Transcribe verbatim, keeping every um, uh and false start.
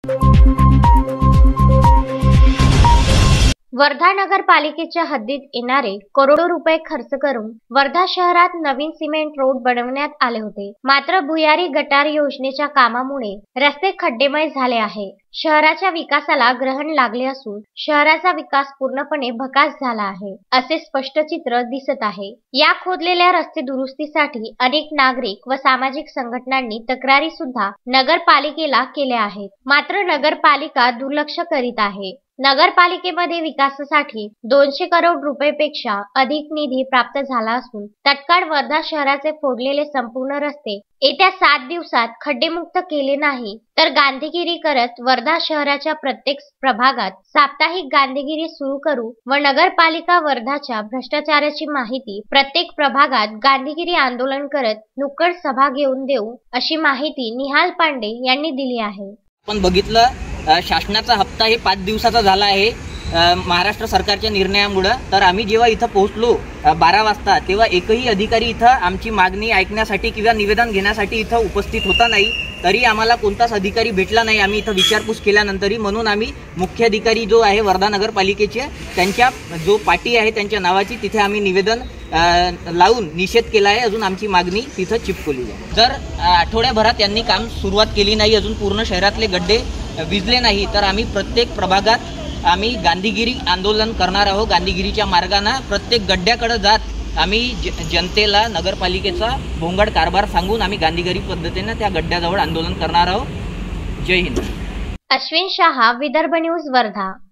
वर्धा नगरपालिकेच्या हद्दीत येणारे करोडो रुपये खर्च करून वर्धा शहरात नवीन सिमेंट रोड बनवण्यात आले होते. मात्र भुयारी गटार योजनेच्या कामामुळे रस्ते खड्डेमय झाले आहे. शहराच्या विकासाला ग्रहण लागले असून शहराचा विकास पूर्णपणे भकास झाला आहे, असे स्पष्ट चित्र दिसत आहे. या खोदलेल्या रस्ते दुरुस्तीसाठी अनेक नागरिक व सामाजिक संघटनांनी तक्रारी सुद्धा नगरपालिकेला केल्या आहेत. मात्र नगरपालिका दुर्लक्ष करीत आहे. नगरपालिकेमध्ये विकासासाठी दोनशे करोड रुपयेपेक्षा अधिक निधी प्राप्त झाला असून तत्काळ वर्धा शहराचे फोडलेले संपूर्ण रस्ते येत्या सात दिवसात खड्डेमुक्त केले नाही तर गांधीगिरी करत वर्धा शहराच्या प्रत्येक प्रभागात साप्ताहिक गांधीगिरी सुरू करू व नगरपालिका वर्धाच्या भ्रष्टाचाराची माहिती प्रत्येक प्रभागात गांधीगिरी आंदोलन करत नुक्कड सभा घेऊन देऊ, अशी माहिती निहाल पांडे यांनी दिली आहे. आपण बघितलं शासनाचा हप्ता हे पाच दिवसाचा झाला आहे महाराष्ट्र सरकारच्या निर्णयामुळे. तर आम्ही जेव्हा इथं पोहोचलो बारा वाजता तेव्हा एकही अधिकारी इथं आमची मागणी ऐकण्यासाठी किंवा निवेदन घेण्यासाठी इथं उपस्थित होता नाही. तरी आम्हाला कोणताच अधिकारी भेटला नाही. आम्ही इथं विचारपूस केल्यानंतरही म्हणून आम्ही मुख्य अधिकारी जो आहे वर्धा नगरपालिकेचे त्यांच्या जो पाटी आहे त्यांच्या नावाची तिथे आम्ही निवेदन लावून निषेध केला आहे. अजून आमची मागणी तिथं चिपकवली आहे. जर आठवड्याभरात यांनी काम सुरुवात केली नाही, अजून पूर्ण शहरातले गड्डे विजले नाही तर आम्ही प्रत्येक प्रभागात आम्ही गांधीगिरी आंदोलन करणार आहोत. गांधीगिरीच्या मार्गाने प्रत्येक गड्ड्याकडे जात आम्ही जनतेला नगरपालिकेचा भोंगड कारभार सांगून आम्ही गांधीगिरी पद्धतीने त्या गड्ड्याजवळ आंदोलन करणार आहोत. जय हिंद. अश्विन शहा, विदर्भ न्यूज, वर्धा.